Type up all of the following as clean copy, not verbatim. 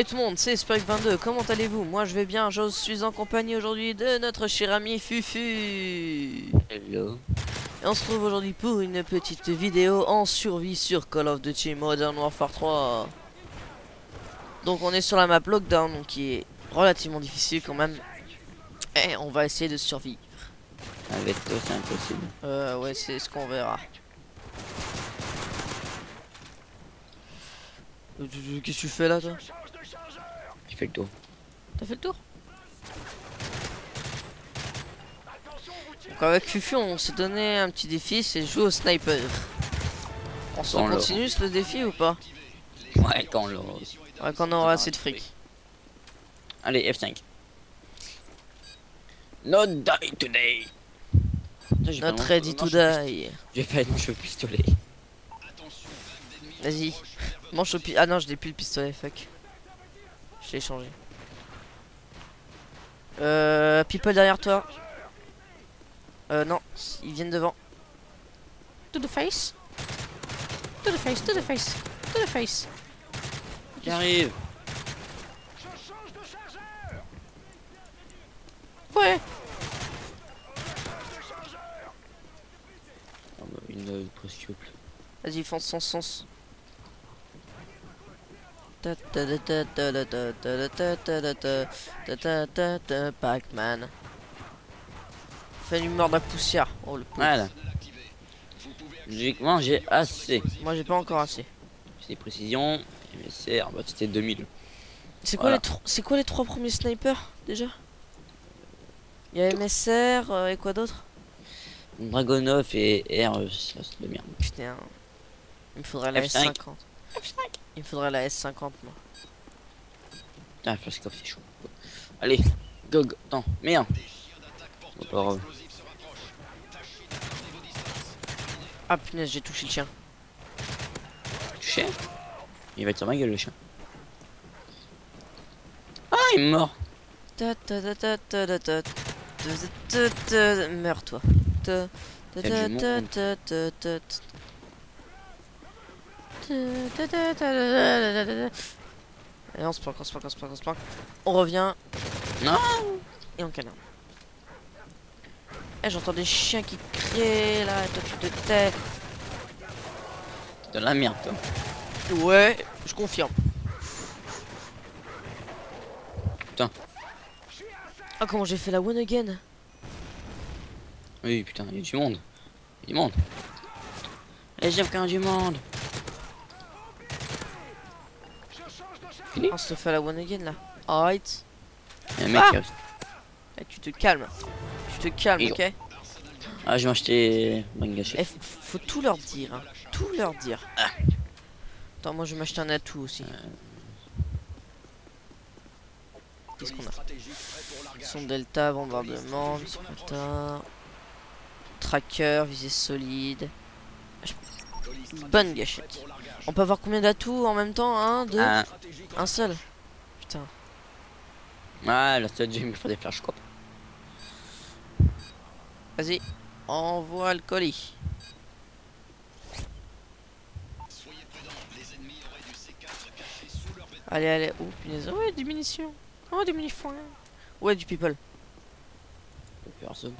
Salut tout le monde, c'est Spike22, comment allez-vous? Moi je vais bien, je suis en compagnie aujourd'hui de notre cher ami Fufu. Hello. Et on se trouve aujourd'hui pour une petite vidéo en survie sur Call of Duty Modern Warfare 3. Donc on est sur la map Lockdown, donc qui est relativement difficile quand même. Et on va essayer de survivre. Avec toi, c'est impossible. Ouais, c'est ce qu'on verra. Qu'est-ce que tu fais là toi? Tu fais le tour. T'as fait le tour? Donc avec Fufu on s'est donné un petit défi, c'est jouer au sniper. On se continue le défi ou pas? Ouais, quand l'on... Ouais, quand on aura assez de fric. Allez, F5. Not die today. Not ready to die. J'ai fait une cheveux pistolet. Vas-y. Manche au pistolet. Ah non, je n'ai plus le pistolet, fuck. Je l'ai changé. People derrière toi. Non, ils viennent devant. To the face. To the face, to the face, to the face. J'arrive. Ouais. Oh, bah, une presque. Vas-y, fonce sans sens. Pac-Man. Fais l'humeur de la poussière. Oh le pauvre. Voilà. Logiquement, j'ai assez. Moi j'ai pas encore assez. C'est précision. MSR, bah c'était 2000. C'est quoi, voilà. c'est quoi les trois premiers snipers déjà? Il y a MSR et quoi d'autre? Dragonov et R, ça c'est de merde. Putain. Il me faudrait la F5. S50. Il me faudrait la S50 moi. Putain, flash c'est chaud. Allez, go, go. Attends, merde. Oh, pas grave. Ah punaise, j'ai touché le chien. Touché. Il va être sur ma gueule le chien. Ah, il est mort. Meurs-toi. Et on se planque, on se planque, on se planque, on se planque. On revient. Non. Et on canard. Eh, j'entends des chiens qui crient là, toi tu te tais. De la merde, toi. Ouais, je confirme. Putain. Ah, comment j'ai fait la one again? Oui, putain, il y a du monde. Il y a du monde. Les j'aime quand il y a du monde. Fini. On se fait la one again là. Alright. Il y a un mec qui reste. Eh, tu te calmes. Tu te calmes, Et ok? Ah, je vais acheter une gâchette. Eh, faut tout leur dire, hein. Tout leur dire. Ah. Attends, moi je vais m'acheter un atout aussi. Qu'est-ce qu'on a? Son delta, bombardement, Sparta, tracker, visée solide. Bonne gâchette. On peut avoir combien d'atouts en même temps? Un, deux, un seul. Putain. Ah, la seule il me faut des flashcopes. Vas-y, envoie le colis. Allez, allez. Oh punaise. Ouais, des munitions. Oh, des munitions. Ouais, du people. Personne.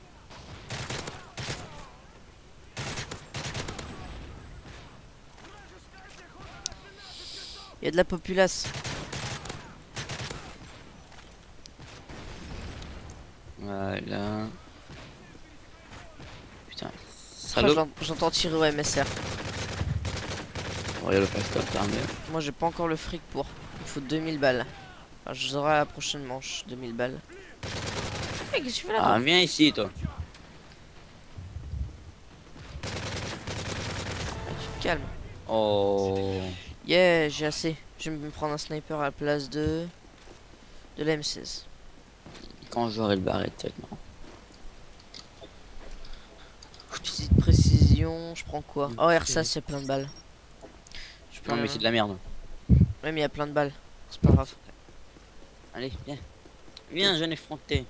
Il y a de la populace. Voilà. Putain. Oh, j'entends tirer au MSR. Regarde le flashcope, t'as un mieux. Moi, j'ai pas encore le fric pour. Il faut 2000 balles. Enfin, je aurai à la prochaine manche. 2000 balles. Hey, qu'est-ce que tu fais là? Ah, viens ici, toi. Ah, tu te calmes. Oh. Yeah, j'ai assez. Je vais me prendre un sniper à la place de la M16. Quand j'aurai le barrette, maintenant. Petite précision, je prends quoi? Oh, RSA, c'est plein de balles. Non, mais c'est de la merde. Ouais, mais il y a plein de balles. C'est pas grave. Allez, viens. Viens, jeune effronté.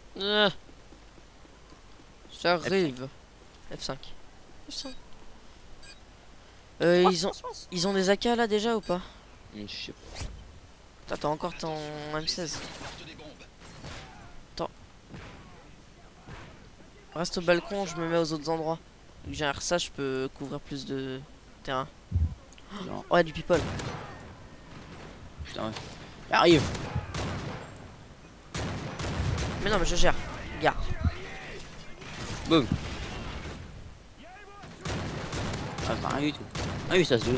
Ça arrive. F5. F5. Ils ont des AK là déjà ou pas? Je sais pas. T'as encore ton M16. Attends. Reste au balcon, je me mets aux autres endroits. Vu que j'ai un RSA, je peux couvrir plus de terrain. Non. Oh, y a du people. Putain, ouais. Il arrive. Mais non, mais je gère. Regarde. Boum. Ah, bah, rien du tout. Ah oui, ça se joue.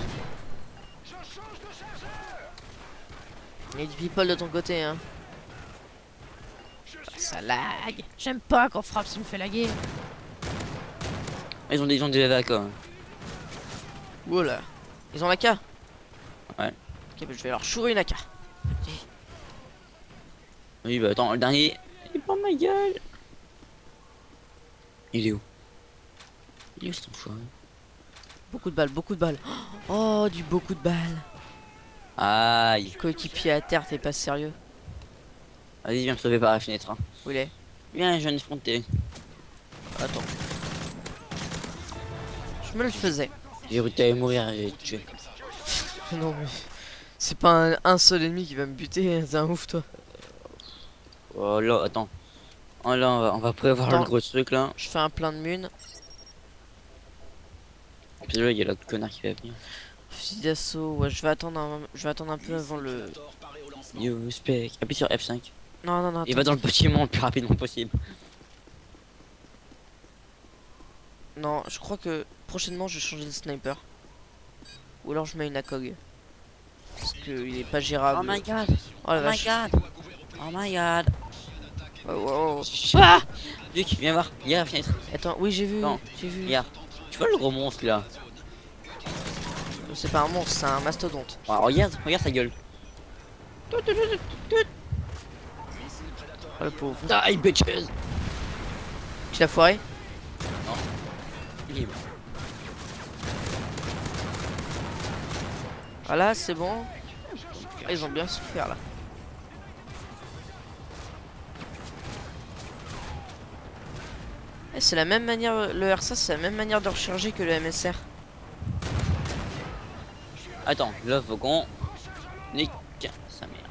Il y a du people de ton côté, hein. Ça lag. J'aime pas quand frappe, ça me fait laguer. Ah, ils ont des AVK. Hein. Voilà. Ils ont la K. Ouais. Ok, bah, je vais leur chourer une AK. Oui, bah attends, le dernier. Il prend ma gueule. Il est où? Il est où cet enfoiré? Beaucoup de balles, beaucoup de balles. Oh, du beaucoup de balles. Aïe. Coéquipier à terre, t'es pas sérieux? Vas-y, viens me sauver par la fenêtre. Hein. Où il est? Viens, je viens de fronter. Attends. Je me le faisais. J'ai cru que t'allais mourir, j'ai tué. Non, mais c'est pas un seul ennemi qui va me buter. C'est un ouf, toi. Oh là, attends. Oh là, on va prévoir Attends. le gros truc là. Je fais un plein de mun. Puis là, il y a l'autre connard qui va venir. Fusil d'assaut. Ouais, je vais attendre un peu avant le. Yo, spec. Appuie sur F5. Non, non, non. Il va dans le bâtiment le plus rapidement possible. Non, je crois que prochainement je vais changer de sniper. Ou alors je mets une ACOG. Parce qu'il est pas gérable. Oh my god. Oh la Oh my vache. god. Oh my god. Oh, oh, oh. Ah Luc, viens voir. Il y a la fenêtre. Attends, oui, j'ai vu. Non. J'ai vu. Regarde. Tu vois le gros monstre là? C'est pas un monstre, c'est un mastodonte. Oh, regarde sa gueule. Oh le pauvre. Die bitches. Tu l'as foiré? Libre. Voilà, c'est bon. Ah, ils ont bien souffert là. Eh, c'est la même manière, le RSA c'est la même manière de recharger que le MSR. Attends, là faut qu'on nique sa mère.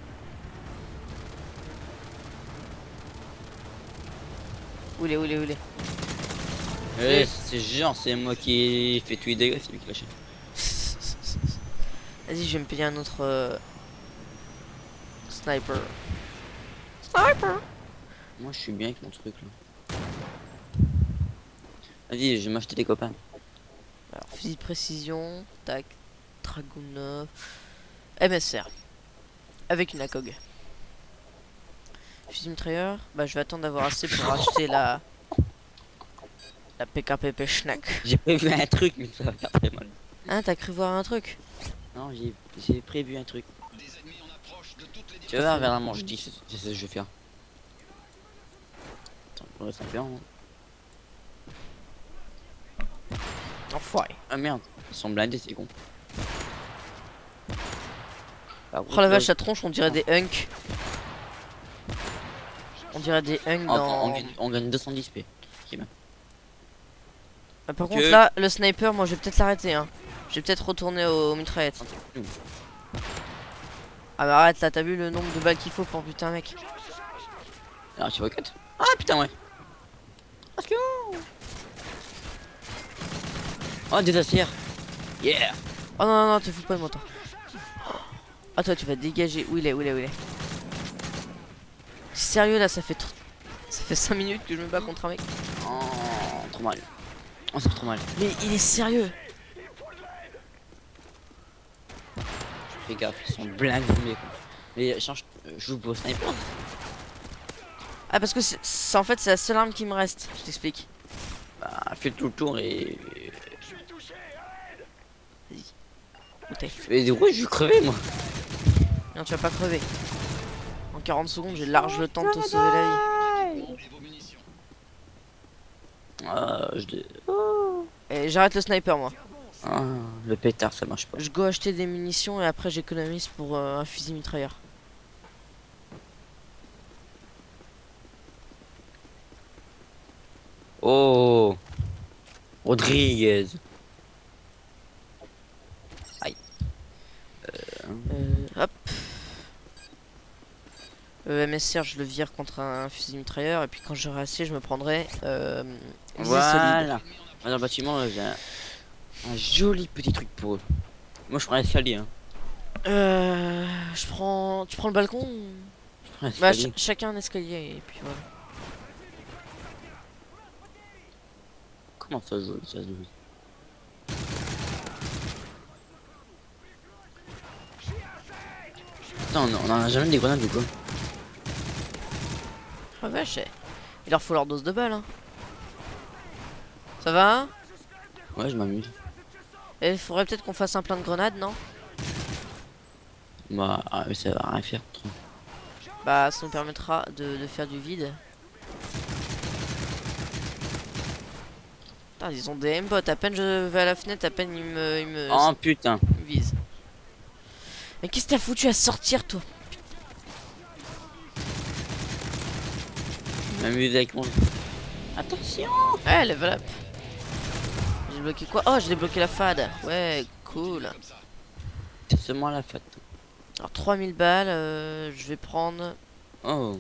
Où il est, où il est, où il est? Eh, c'est genre, c'est moi qui ai fait tous les dégâts, c'est lui qui l'a lâché. Vas-y, je vais me payer un autre sniper. Sniper. Moi je suis bien avec mon truc là. Vas-y, je vais m'acheter des copains. Alors, fusil de précision, tac, Dragon 9, MSR, avec une ACOG. Fusil mitrailleur, bah je vais attendre d'avoir assez pour acheter la PKPP Schnack. J'ai prévu un truc, mais ça va faire très mal. Hein, t'as cru voir un truc? Non, j'ai prévu un truc. Tu vas voir, vers la manche, je dis, c'est ce que je vais faire. Attends, on reste un peu, hein. Enfoiré. Ah merde, ils sont blindés, c'est con. Ah, Oh la vache, la tronche, on dirait des hunks. On dirait des hunks dans... on gagne 210 P. Ok, bien. Par contre là, le sniper, moi je vais peut-être l'arrêter, hein. Je vais peut-être retourner aux mitraillettes. Ah bah arrête là, t'as vu le nombre de balles qu'il faut pour buter un mec? Alors tu vois 4. Ah putain ouais. Parce que... Oh des assières. Yeah. Oh non non non, te fous pas de mon temps. Ah toi tu vas te dégager. Où il est, où il est, où il est? Sérieux là, ça fait 5 minutes que je me bats contre un mec. Oh trop mal. Oh ça fait trop mal. Mais il est sérieux. Fais gaffe, ils sont blindés quoi. Mais change, je joue pour sniper. Ah parce que c'est en fait c'est la seule arme qui me reste. Je t'explique. Bah fais tout le tour et... Où t'es? Mais ouais je vais crever moi. Non tu vas pas crever. En 40 secondes j'ai large le temps de te sauver la vie. Ah Et j'arrête le sniper moi. Ah, le pétard ça marche pas. Je go acheter des munitions et après j'économise pour un fusil mitrailleur. Oh Rodriguez. Hop. MSR, je le vire contre un fusil mitrailleur. Et puis quand j'aurai assez, je me prendrai visée Voilà. Dans le bâtiment, là, j'ai un joli petit truc pour eux. Moi, je prends l'escalier. Hein. Je prends. Tu prends le balcon ou... Je prends Bah, l'escalier. chacun un escalier et puis voilà. Comment ça joue ça se joue. Putain, on en a jamais des grenades ou quoi? Ah vache, il leur faut leur dose de balles. Hein. Ça va hein? Ouais, je m'amuse. Et il faudrait peut-être qu'on fasse un plein de grenades, non? Bah, ah, mais ça va rien faire. Trop. Bah, ça nous permettra de faire du vide. Putain, ils ont des aimbots. À peine je vais à la fenêtre, à peine Oh putain. ils me visent. Mais qu'est-ce que t'as foutu à sortir, toi? Je m'amuse avec mon. Attention. Ouais, level up. J'ai bloqué quoi? Oh, j'ai débloqué la fade. Ouais, cool. C'est seulement la fête. Alors 3000 balles, je vais prendre... Oh.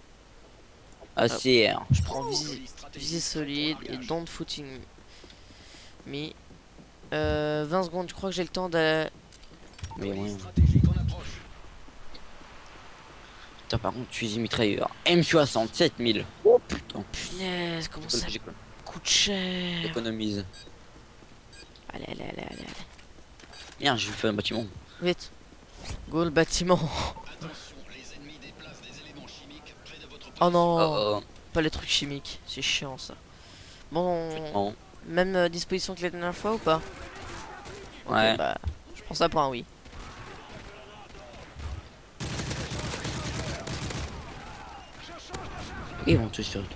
ACR. Je prends visée solide et don't footing me. 20 secondes, je crois que j'ai le temps d'aller... Mais ouais. Putain, par contre, fusil mitrailleur. M60, 7000. Oh putain. Punaise, comment ça coûte cher. Économise. Allez, allez, allez, allez, allez. Merde, j'ai fait un bâtiment. Vite. Go le bâtiment. Oh non, Oh oh. pas les trucs chimiques, c'est chiant ça. Bon, Bon. même disposition que la dernière fois ou pas? Ok, Ouais. bah, je prends ça pour un oui. Ils vont tous sur le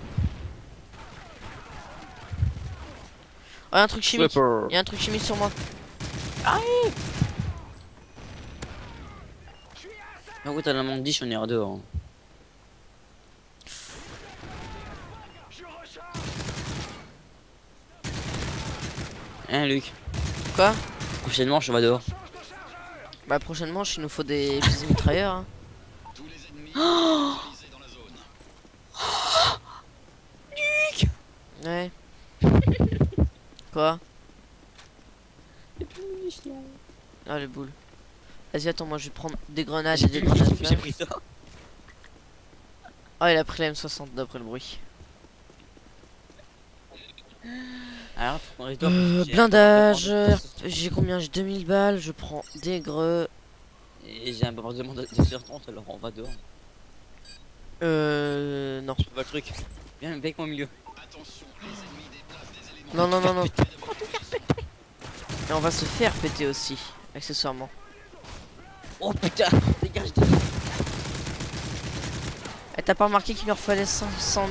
Oh, y'a un truc chimique. Flipper. Y'a un truc chimique sur moi. Ah ouais, t'as la manque 10, on est dehors. Hein, Luc? Quoi? Prochainement, je vais dehors. Bah, prochainement, il nous faut des fusils mitrailleurs. Hein. Luc! Ouais. Quoi? Ah, les boules. Vas-y, attends, moi je vais prendre des grenades et des grenades J'ai flash. pris ça. Ah, il a pris la M60 d'après le bruit. Alors, faut qu'on reste dehors, parce que j'ai- Blindage. J'ai combien? J'ai 2000 balles. Je prends des greux. Et j'ai un bombardement de 10h30, alors on va dehors. Non. Je peux pas le truc. Viens avec moi au milieu. Non, non, non, non. Et on va se faire péter aussi, accessoirement. Oh putain, dégage. Et t'as pas remarqué qu'il leur fallait 500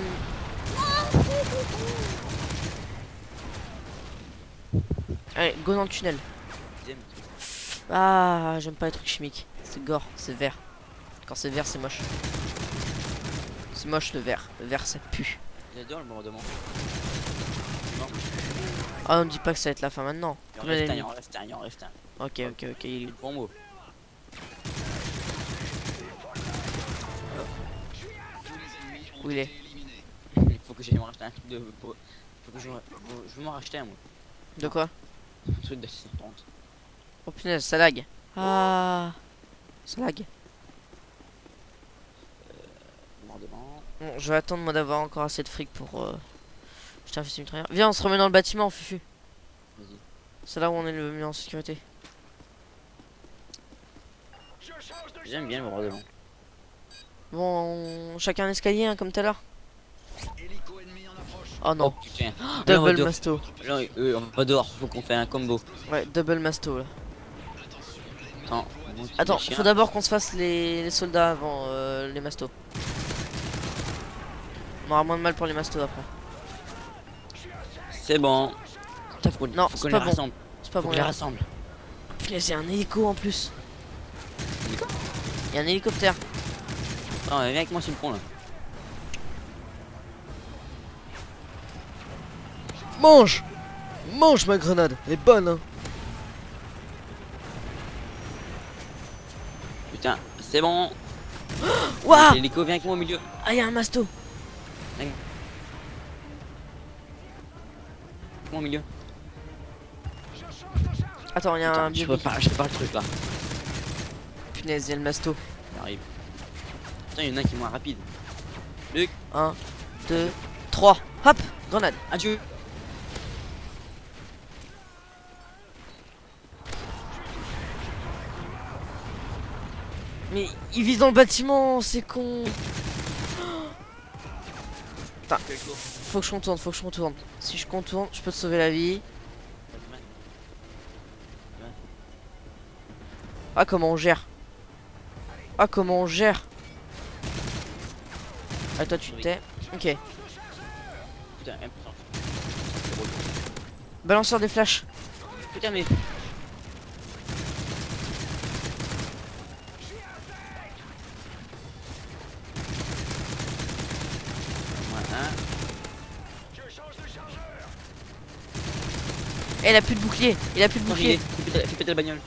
Allez, go dans le tunnel. Ah, j'aime pas les trucs chimiques. C'est gore, c'est vert. Quand c'est vert, c'est moche. C'est moche le vert. Le vert, ça pue. J'adore le bombardement. Ah, on me dit pas que ça va être la fin maintenant. Il en Combien reste un, d'ennemis? il en reste un, il en reste un. Ok, ok, ok. Il est où? Bon mot. Où il est? Il faut que j'aille m'en racheter un truc de. Faut que je veux m'en racheter un moi. De quoi? Un truc de 630. Oh punaise, ça lag. Ah, ça lag. Bombardement. Bon, je vais attendre moi d'avoir encore assez de fric pour jeter un fusil mitrailleur. Viens, on se remet dans le bâtiment, Fufu. Vas-y. C'est là où on est le mieux en sécurité. J'aime bien le bombardement. Bon, chacun un escalier, hein, comme tout à l'heure. Oh Oh non, putain. double masto. Là, on va dehors, faut qu'on fait un combo. Ouais, double masto là. Attends, Attends, faut d'abord qu'on se fasse les soldats avant les mastos. On aura moins de mal pour les mastos après. C'est bon. Putain, faut Non, faut c'est qu'on pas les bon. rassemble. C'est pas Faut bon, qu'on les là. rassemble. Punaise, y'a un hélico en plus. Hélico? Y'a un hélicoptère. Non, viens avec moi sur le pont là. Mange! Mange ma grenade, elle est bonne hein. Putain, c'est bon. Waouh. L'hélico, viens avec moi au milieu. Ah, y'a un masto. Avec moi au milieu. Attends, y'a un Putain, je bébé. peux pas le truc là. Punaise, y'a le masto. J'arrive. Putain, il y en a un qui est moins rapide. Luc, 1, 2, 3. Hop, grenade. adieu. Mais il vise dans le bâtiment, c'est con. Putain, faut que je contourne, faut que je contourne. Si je contourne, je peux te sauver la vie. Ah, comment on gère. Ah, comment on gère. Ah, toi tu t'es. Ok. Putain, M+1. Balanceur des flashs. Putain, mais. Voilà. Eh, il a plus de bouclier. Il a plus de bouclier. Fais péter la bagnole.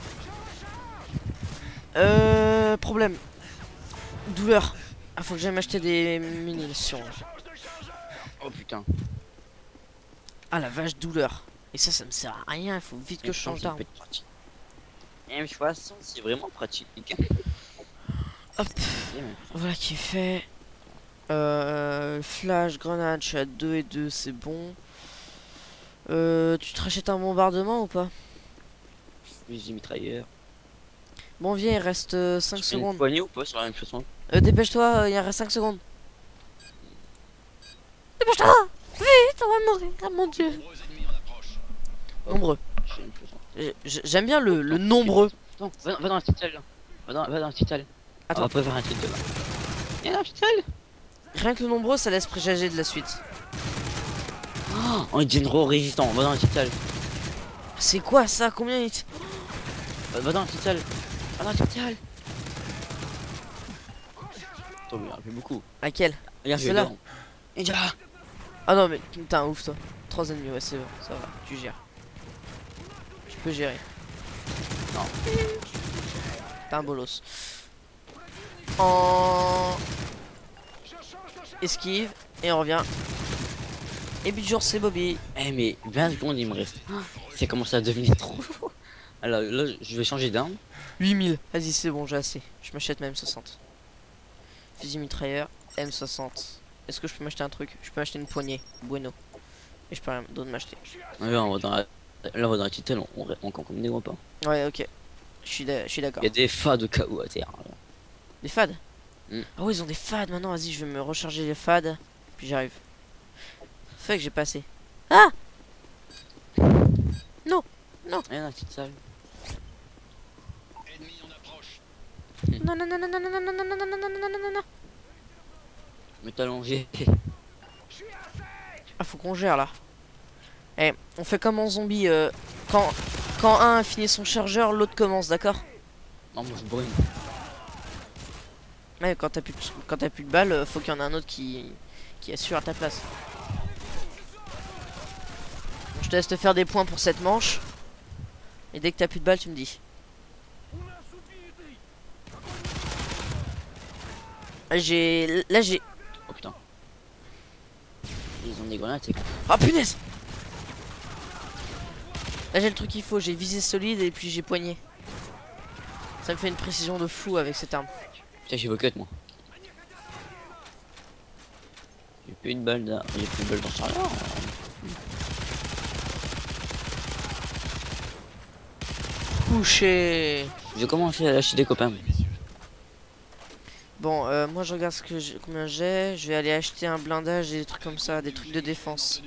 Problème. Douleur. Ah, faut que j'aille m'acheter des munitions. Oh putain. Ah la vache, douleur. Et ça me sert à rien. Il faut vite que je change d'arme. M60, c'est vraiment pratique. Hop. Voilà qui est fait. Flash, grenade, je suis à 2 et 2, c'est bon. Tu te rachètes un bombardement ou pas? Fusil mitrailleur. Bon, viens, il reste 5 Une secondes. poignée ou pas sur la M60? Dépêche-toi, il reste 5 secondes. Dépêche-toi! Vite, on va mourir, oh mon dieu. Nombreux. J'aime bien le nombreux. Non, va dans la petite salle là. Va dans la petite salle. Attends. On va préparer un truc demain. Viens dans la petite salle. Rien que le nombreux, ça laisse présager de la suite. Oh, on est généraux résistant. Va dans la petite salle. C'est quoi ça? Combien il... Va dans la petite salle. Va dans la petite salle. Attends, mais il en fait beaucoup. Laquelle? Regarde, C'est là. Et déjà. Ah non, mais putain, ouf toi. 3 ennemis, ouais, c'est bon, ça va, tu gères. Tu peux gérer. Non. T'es un bolos. En esquive, et on revient. Et but du jour, c'est Bobby. Eh, mais 20 secondes il me reste. Ça commence à devenir trop chaud. Alors là, je vais changer d'arme. 8000. Vas-y, c'est bon, j'ai assez. Je m'achète ma M60. Fusil mitrailleur, M60. Est-ce que je peux m'acheter un truc? Je peux m'acheter une poignée. Bueno. Et je peux rien d'autre m'acheter. Là, on va dans la petite salle, on combine des repas. Ouais, ok. Je suis d'accord. Il y a des fas de KO à terre. Là. Des fads? Mm. Ah ouais, ils ont des fads maintenant. Vas-y, je vais me recharger les fads. Puis j'arrive. Fait que j'ai passé. Ah! Non! Non! Rien dans la petite salle. Non, non, non, non, non, non, non, non, non, non, non, non, non, non, non. Mais t'as allongé. Ah, faut qu'on gère là. Eh, on fait comme en zombie. Quand un a fini son chargeur, l'autre commence, d'accord? Non, moi je brûle. Ouais, quand t'as plus de balles, faut qu'il y en ait un autre qui assure à ta place. Bon, je te laisse te faire des points pour cette manche. Et dès que t'as plus de balles, tu me dis. Là j'ai... Oh putain. Ils ont des grenades, c'est quoi? Oh punaise! Là j'ai le truc qu'il faut, j'ai visé solide et puis j'ai poigné. Ça me fait une précision de fou avec cette arme. Putain, j'ai bucket moi. J'ai plus une balle dans. J'ai plus une balle dans le chargeur. Couché. J'ai commencé à lâcher des copains. Bon, moi je regarde combien j'ai. Je vais aller acheter un blindage et des trucs comme ça, des trucs de défense.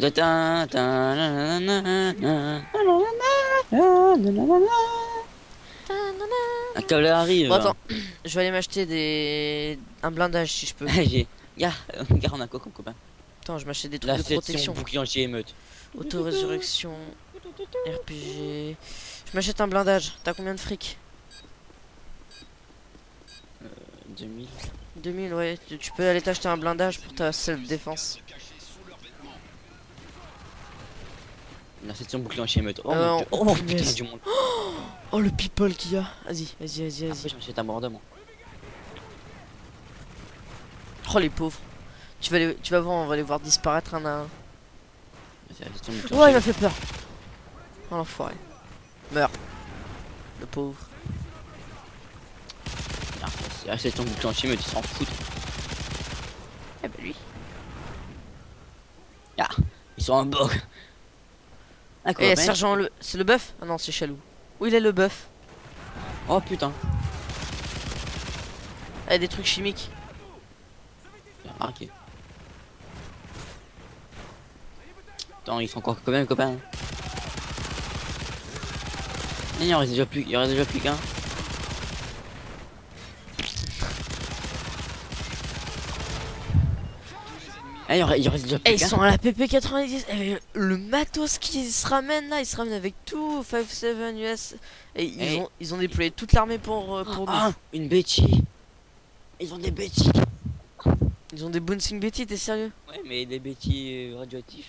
Un câble arrive. Bon, attends, je vais aller m'acheter un blindage si je peux. Gars, on a quoi comme copain? Attends, je m'achète des trucs La de section protection. bouclier anti-émeute. Auto-résurrection, RPG. Je m'achète un blindage. T'as combien de fric? 2000. 2000, ouais. Tu peux aller t'acheter un blindage pour ta self-défense. La section bouclier anti-émeute. Oh, oh, putain, il y a du monde. Oh, le people qu'il y a. Vas-y, vas-y, vas-y, Après, vas-y. je m'achète un bordement. Oh les pauvres. Tu vas voir, on va les voir disparaître un à un. Vas-y, Ouais, il m'a fait peur. Oh l'enfoiré. Meurs. Le pauvre. C'est ton bouton entier, mais tu s'en fous. Eh ben lui. Ah, ils sont en bug. D'accord. Eh, sergent, c'est le bœuf? Ah non, c'est Chalou. Où il est le bœuf? Oh putain. Eh, des trucs chimiques. J'ai remarqué. Attends, ils sont encore quand même copains. Il y en reste déjà plus, qu'un. Eh, il reste déjà plus Eh, ils qu'un. sont à la PP90. Eh, le matos qui se ramène là, ils se ramènent avec tout 5-7 US. Et ils ont déployé toute l'armée pour nous. Ah, une Betty. Ils ont des Betty. Ils ont des bouncing Betty, t'es sérieux? Ouais, mais des Betty radioactifs.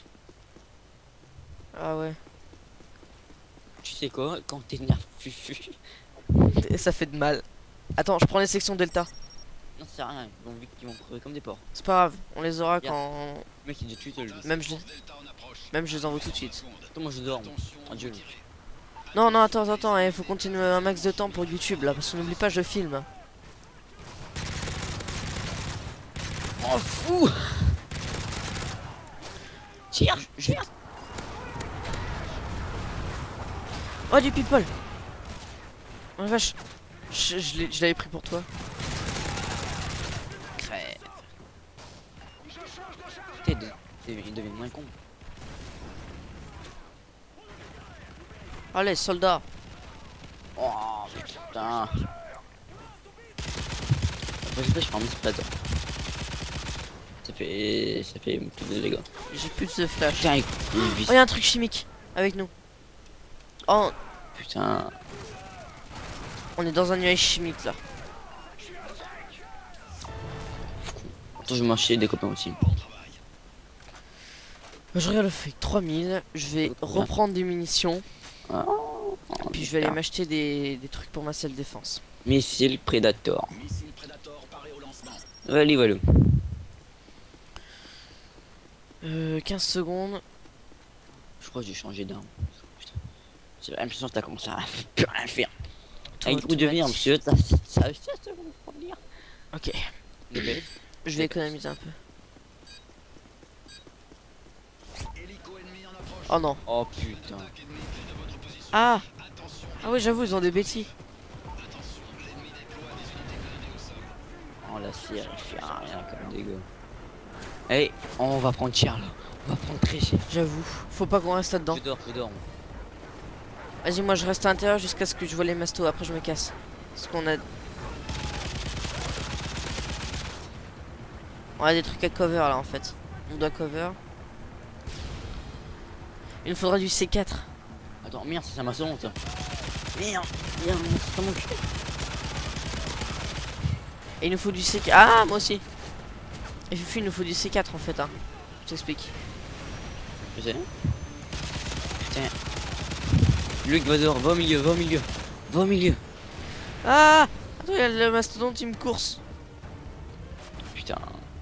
Ah ouais. Tu sais quoi, quand t'es nerf fufu. Et ça fait de mal. Attends, je prends les sections Delta. Non, c'est rien, ils vont vite qu'ils vont crever comme des porcs. C'est pas grave, on les aura quand. Le mec il est déjà tué seul. Même je les envoie tout de suite. Attends, moi je dors. Adieu. Non, non, attends, il faut continuer un max de temps pour YouTube là, parce qu'on n'oublie pas, je filme. Oh fou. Tire, tire. Oh, du people! Oh la vache! Je l'avais pris pour toi. Crève. Il devient moins con. Allez, soldats! Oh putain. Après, je prends un spread. Ça fait plus de dégâts. J'ai plus de flash. Putain, Oh, y'a un truc chimique avec nous. Oh, putain. on est dans un nuage chimique là. Attends, je vais marcher des copains aussi. Je regarde le fake 3000. Je vais reprendre des munitions. Oh, Puis je vais aller m'acheter des trucs pour ma self-défense. Missile Predator. Allez, voilà. 15 secondes. Je crois que j'ai changé d'arme. J'ai l'impression que t'as commencé à plus rien faire. Avec trop de vie, monsieur, ça va dire. Ok. Je vais économiser un peu. Oh non. Oh putain. Ah. Ah oui, j'avoue, ils ont des bêtises. Oh la cire, il fait rien comme dégueu. Allez, on va prendre cher là. On va prendre très cher. J'avoue. Faut pas qu'on reste là-dedans. Je dors. Vas-y, moi je reste à l'intérieur jusqu'à ce que je vois les mastos. Après, je me casse. Parce qu'on a. On a des trucs à cover là en fait. On doit cover. Il nous faudra du C4. Attends, merde, c'est un maçon ça. Merde, c'est mon cul. Et il nous faut du C4. Ah, moi aussi. Et Fufu, il nous faut du C4 en fait. Hein. Je t'explique. Je sais. Putain. Luc, va dehors, va au milieu, Va au milieu. Ah. Attends, il y a le mastodonte, il me course. Putain.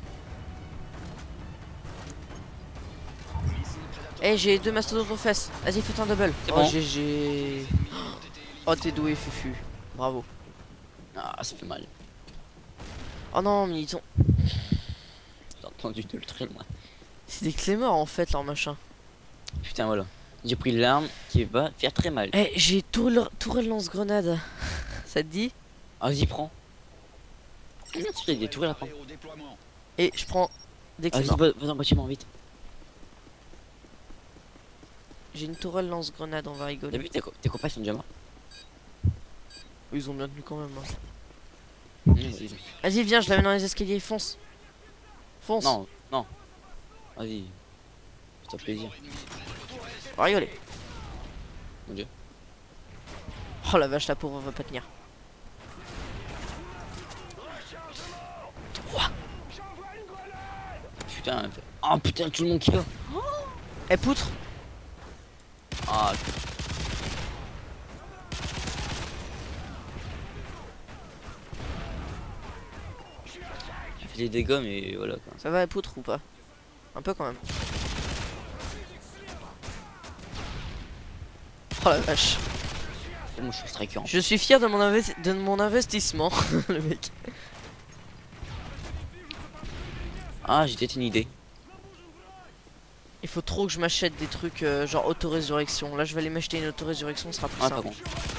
Eh, j'ai 2 mastodontes aux fesses. Vas-y, fais un double. C'est Oh, bon. GG. Oh, t'es doué, Fufu. Bravo. Ah, ça fait mal. Oh non, mais ils ont. J'ai entendu de le très loin. C'est des clémors en fait, leur machin. Putain, voilà. J'ai pris l'arme qui va faire très mal. Eh, j'ai tourelle lance-grenade. Ça te dit? Ah, vas-y, prends. Merde, il y a des tourelles à prendre. Et je prends des Vas-y, clémors. va dans le bâtiment, vite. J'ai une tourelle lance-grenade, on va T'as rigoler. vu, tes copains sont déjà morts. Ils ont bien tenu quand même. Hein. Vas-y. Vas-y, viens, je l'amène dans les escaliers, fonce. Fonce. Non. Vas-y. C'est un plaisir. On va rigoler. Mon dieu. Oh la vache, la pauvre va pas tenir. 3. Putain. Oh putain, tout le monde qui va. Eh, poutre. Ah, fait des dégâts, mais voilà quoi. Ça va la poutre ou pas? Un peu quand même. Oh la vache. Moi je suis striker. Je suis fier de mon investissement, le mec. Ah, j'ai peut-être une idée. Il faut trop que je m'achète des trucs genre auto-résurrection. Là je vais aller m'acheter une auto-résurrection, ce sera plus Ah, simple. pardon.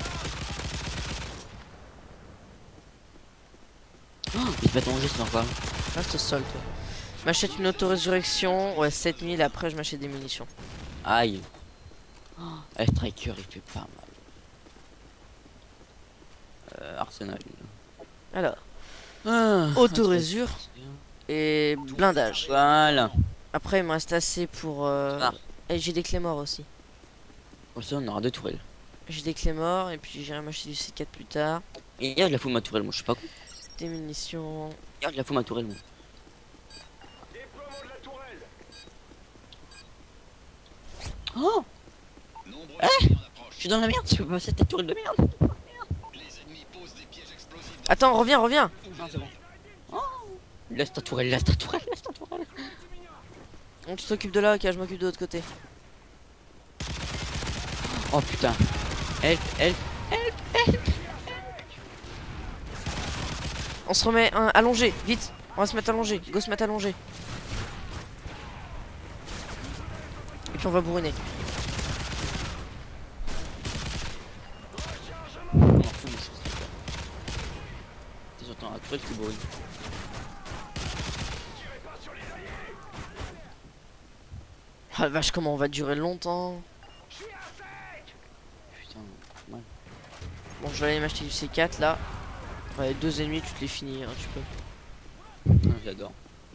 Oh, il va manger c'est encore. Reste au sol toi. M'achète une auto-résurrection, ouais 7000, après je m'achète des munitions. Aïe. Oh, le striker il fait pas mal. Arsenal. Alors, Ah, auto-résure et blindage. Voilà. Après il me reste assez pour... Et j'ai des clés morts aussi. Comme ça on aura 2 tourelles. J'ai des clés morts et puis j'irai m'acheter du C4 plus tard. Et regarde la fou ma tourelle, moi je suis pas con. Des munitions. Regarde la fou ma tourelle moi. Oh je suis dans la merde, tu peux passer ta tourelle de merde. Attends, reviens. Non c'est bon. Oh laisse ta tourelle, laisse ta tourelle, laisse ta tourelle. On s'occupe de là, ok, je m'occupe de l'autre côté. Oh putain. Help. On se remet allongé, vite. On va se mettre allongé, go se mettre allongé. Et puis on va bourriner. On m'en fout, moi je suis striker. J'entends la tourelle qui brûle. Ah la vache, comment on va durer longtemps. Putain, ouais. Bon, je vais aller m'acheter du C4 là. Ouais, 2 ennemis, tu te les finis, hein, tu peux. Non, j'adore.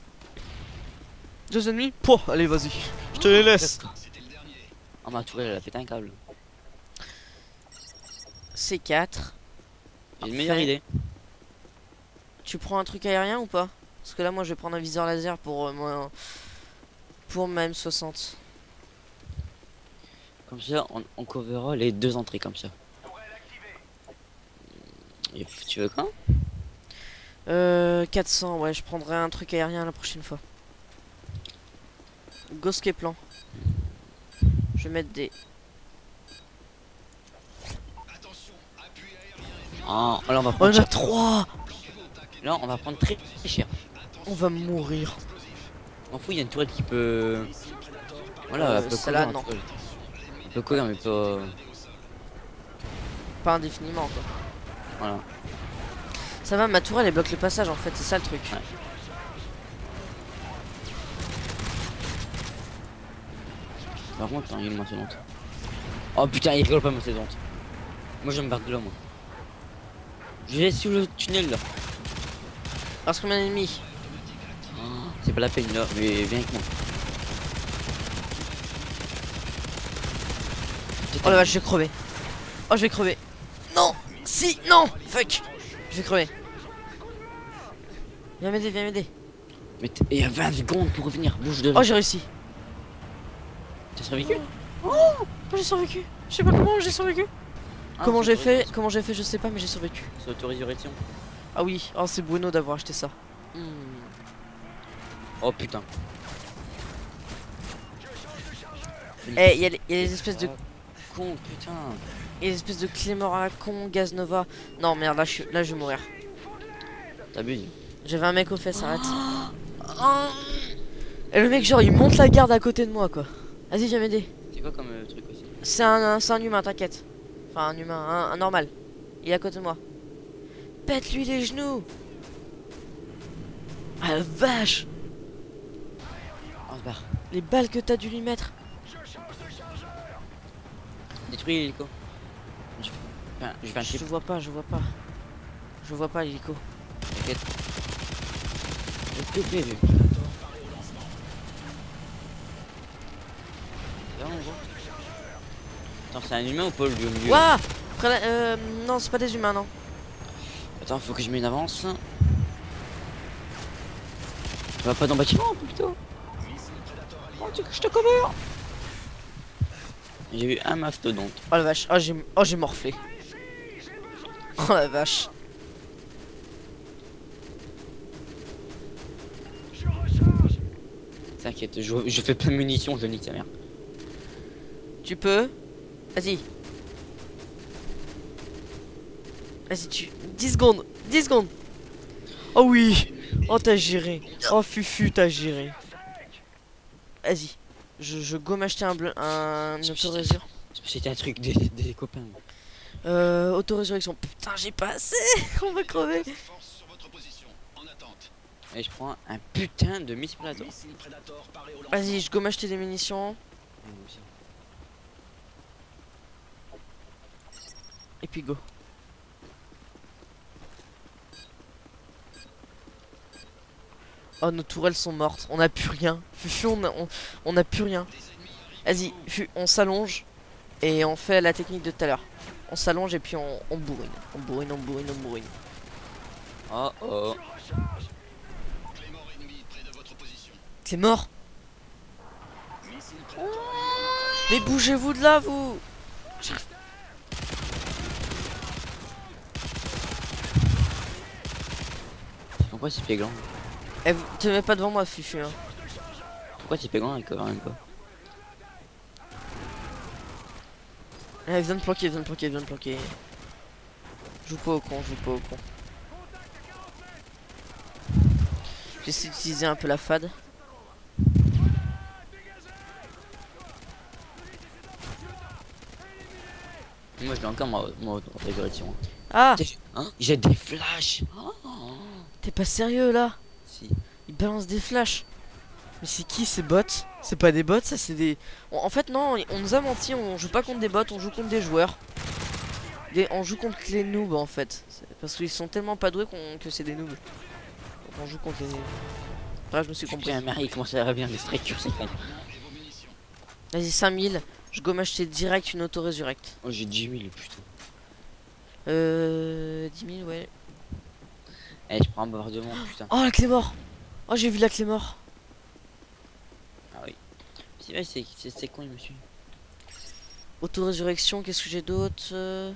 2 ennemis? Pouah, allez, vas-y. Je te les laisse. Oh ma tourelle elle a pété un câble. C4. J'ai une meilleure idée. Tu prends un truc aérien ou pas? Parce que là, moi, je vais prendre un viseur laser pour ma M60. Comme ça, on coverra les 2 entrées comme ça. Et tu veux quoi? 400, ouais, je prendrai un truc aérien la prochaine fois. Ghost et plan. Je vais mettre des... Ah, là on va Oh, prendre on a cher. 3. Là on va prendre très cher. On va mourir. On fout, il y a une tourelle qui peut... Voilà, elle peut celle-là, couvrir, non. la tourelle. Elle peut couvrir mais pas... Pas indéfiniment, quoi. Voilà. Ça va, ma tourelle, elle bloque le passage, en fait. C'est ça, le truc. Ouais. Par contre, il y a une mastodonte. Oh putain, il rigole pas mastodonte. Moi je me barre de là, moi. Je vais sur le tunnel là. Parce combien d'ennemis? Oh, c'est pas la peine là, mais viens avec moi. Oh la vache, je vais crever. Oh, je vais crever. Non. Si, non. Fuck. Je vais crever. Viens m'aider, viens m'aider. Mais il y a 20 secondes pour revenir, bouge de là. Oh, j'ai réussi. T'as survécu? Oh, j'ai survécu. Je sais pas comment j'ai survécu. Ah, Comment c'est j'ai fait, je sais pas, mais j'ai survécu. C'est auto-résurrection. Ah oui, oh, c'est bueno d'avoir acheté ça. Oh putain. Eh, il y a les espèces de... Con, putain. Il y a des espèces de clés morts à la con, gaz nova. Non, merde, là, je vais mourir. T'abuses. J'avais un mec aux fesses, arrête. Et le mec, genre, il monte la garde à côté de moi, quoi. Vas-y, viens m'aider. C'est quoi comme truc aussi? C'est un humain, t'inquiète. Enfin, un humain, un normal. Il est à côté de moi. Pète-lui les genoux. Ah la vache. On se barre. Les balles que t'as dû lui mettre. Détruis l'hélico. Je fais un chip. Je vois pas. Je vois pas l'hélico. T'inquiète. J'ai tout prévu. Là on voit. Attends, c'est un humain ou pas le lieu au milieu? Ouah. Non, c'est pas des humains, non. Attends, faut que je mette une avance. Tu vas pas dans le bâtiment plutôt? Oh, tu veux que je te couvre? J'ai eu un mastodonte. Oh la vache, j'ai morflé. Oh la vache. T'inquiète, je fais plein de munitions, je nique ta mère. Tu peux. Vas-y. Vas-y, 10 secondes. 10 secondes. Oh oui. Oh, t'as géré. Oh, Fufu, t'as géré. Vas-y. Je go m'acheter un autorésurrection. C'était un truc des copains. Autorésurrection. Putain, j'ai pas assez. On va crever. Et je prends un putain de Miss Predator. Vas-y, je go m'acheter des munitions. Et puis go. Oh, nos tourelles sont mortes. On a plus rien. Fufu, on a plus rien. Vas-y, on s'allonge. Et on fait la technique de tout à l'heure. On s'allonge et puis on bourrine. On bourrine, on bourrine, on bourrine. Oh oh. C'est mort. Mais bougez-vous de là, vous. Pourquoi c'est péglant? Eh, te mets pas devant moi, Fufu. Hein. Pourquoi c'est péglant avec même pas? Eh, viens de planquer, viens de planquer, viens de planquer. Joue pas au con, joue pas au con. J'essaie d'utiliser un peu la fade. Moi je l'ai encore ma résurrection. Ah, Hein, j'ai des flashs. Oh. t'es pas sérieux là? Si. Il balance des flashs. Mais c'est qui ces bots? C'est pas des bots, ça c'est des... En fait non, on nous a menti, on joue pas contre des bots, on joue contre des joueurs. On joue contre les noobs en fait. Parce qu'ils sont tellement pas doués que c'est des noobs. Donc on joue contre les... Bref, je me suis compris. Putain, Marie, il commence à revenir des strikers, c'est con. Vas-y, 5000. Je go m'acheter direct une auto-résurrect. Oh, j'ai 10 000, putain. 10 000, ouais. Eh, je prends un bombardement, putain. Oh, la clé mort. Oh, j'ai vu la clé mort. Ah oui. C'est vrai, c'est con, monsieur. Auto-résurrection, qu'est-ce que j'ai d'autre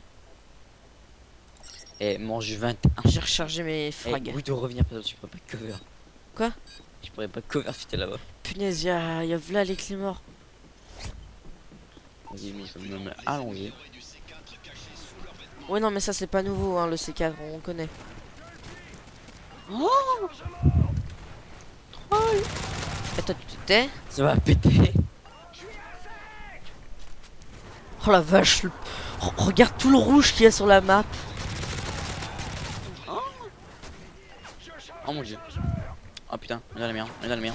Eh, mange 21. J'ai rechargé mes Eh, frags. oui, de revenir, parce que tu pourrais pas cover. Quoi? Je pourrais pas cover si t'es là-bas. Punaise, y'a v'là les clés morts. Vas-y, mais je vais me allonger. Ouais, non, mais ça c'est pas nouveau, hein, le C4, on connaît. Oh, Et toi, tu te tais? ça va péter. Oh la vache, regarde tout le rouge qu'il y a sur la map. Oh mon dieu. Oh putain, on est dans la merde, on est dans la merde.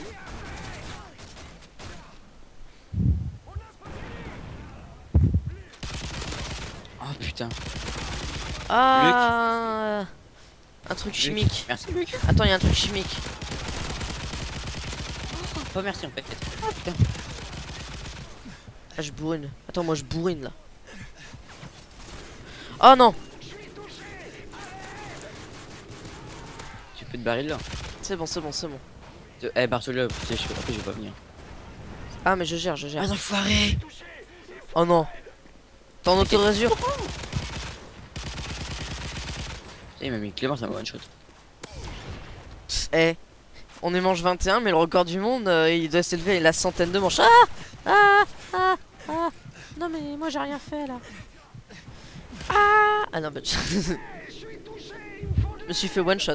Oh putain. Ah, un truc chimique. Merci Luc. Attends, il y a un truc chimique. Pas merci en fait. Oh putain. Ah, je bourrine. Attends, moi je bourrine là. Oh non. Tu peux te barrer de là. C'est bon, c'est bon, c'est bon. Eh, barre-toi, après je vais pas venir. Ah, mais je gère, je gère. Ah, enfoiré. Oh non. T'es en auto-résure? Il m'a mis Clément, ça m'a one shot. Eh, on est manche 21, mais le record du monde, il doit s'élever à la centaine de manches. Non mais moi j'ai rien fait là. Ah non bah je me suis fait one shot.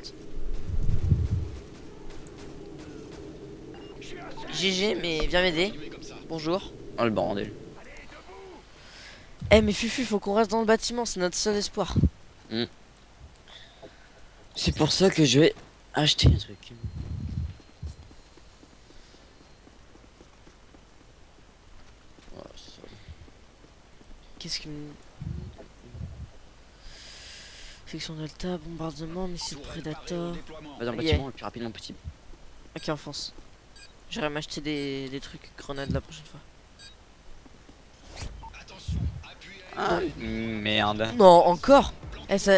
GG, mais viens m'aider. Bonjour. Oh le bordel. Eh mais Fufu, faut qu'on reste dans le bâtiment, c'est notre seul espoir. C'est pour ça que je vais acheter un truc. Oh, Qu'est-ce qui me... Section Delta, bombardement, missile Predator. va dans le Yeah. bâtiment le plus rapidement possible. Ok, on fonce. J'irai m'acheter des trucs grenades la prochaine fois. Ah, merde. Non, encore. Eh, ça...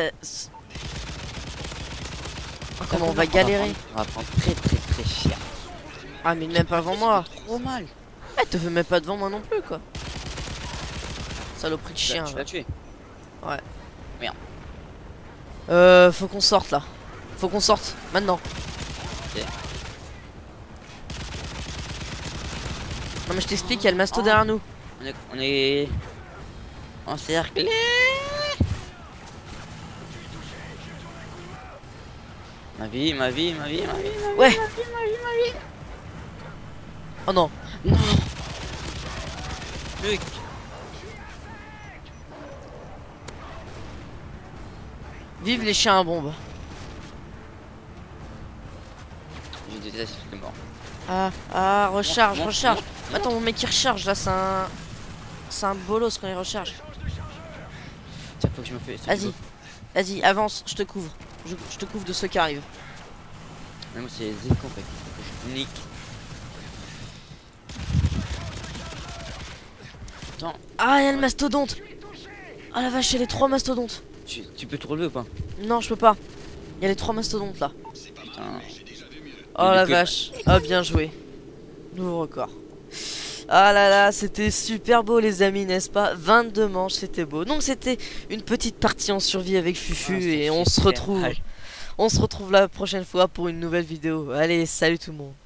Oh, comment on va galérer. On va prendre très très très cher. Ah mais même pas devant moi. Trop mal. Eh, te fais même pas devant moi non plus quoi. Saloperie de chien. Tu l'as tué. Ouais. Merde. Faut qu'on sorte là. Faut qu'on sorte maintenant. Ok. Non mais je t'explique, il y a le masto derrière nous. On est encerclé. Ma vie. Ouais. Oh non. Non. Truc. Vive les chiens à bombe. Je déteste les morts. Recharge, Non, recharge. non. Attends, mon mec il recharge là, c'est un. C'est un bolos quand il recharge. Ça faut que je me fais. Vas-y, avance, je te couvre. Je te couvre de ceux qui arrivent. Mais moi c'est Zéco en fait. Faut que je nique. Attends, Ah, il y a le mastodonte. Ah la vache, il y a les 3 mastodontes. tu peux te relever ou pas? Non, je peux pas. Il y a les 3 mastodontes là. Putain. Oh la vache. Ah, bien joué. Nouveau record. Ah là là, c'était super beau les amis, n'est-ce pas? 22 manches, c'était beau. Donc c'était une petite partie en survie avec Fufu et on se retrouve. On se retrouve la prochaine fois pour une nouvelle vidéo. Allez, salut tout le monde.